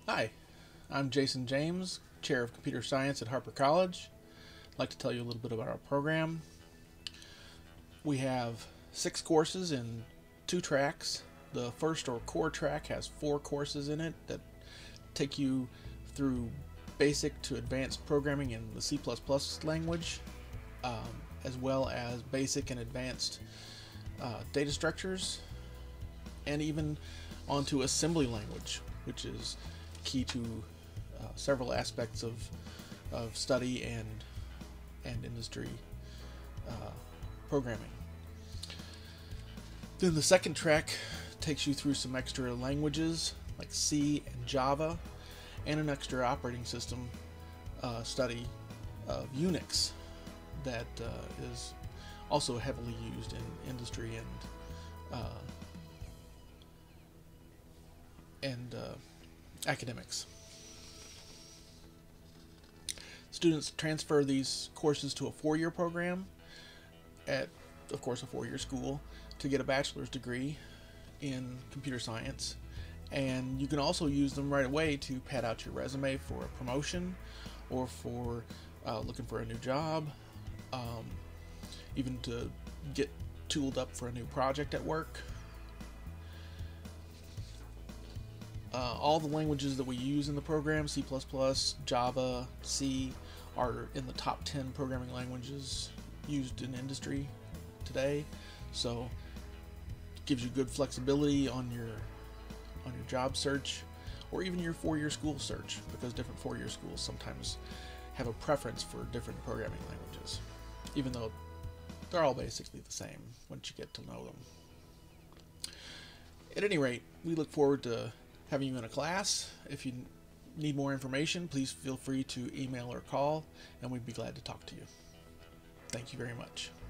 Hi, I'm Jason James, Chair of Computer Science at Harper College. I'd like to tell you a little bit about our program. We have 6 courses in 2 tracks. The first or core track has 4 courses in it that take you through basic to advanced programming in the C++ language, as well as basic and advanced data structures, and even onto assembly language, which is key to several aspects of study and industry programming. Then the second track takes you through some extra languages like C and Java, and an extra operating system study of Unix that is also heavily used in industry and academics. Students transfer these courses to a 4-year program at, of course, a 4-year school to get a bachelor's degree in computer science. And you can also use them right away to pad out your resume for a promotion or for looking for a new job, even to get tooled up for a new project at work. All the languages that we use in the program, C++, Java, C, are in the top 10 programming languages used in industry today. So it gives you good flexibility on your job search, or even your 4-year school search, because different 4-year schools sometimes have a preference for different programming languages, even though they're all basically the same once you get to know them. At any rate, we look forward to having you in a class. If you need more information, please feel free to email or call, and we'd be glad to talk to you. Thank you very much.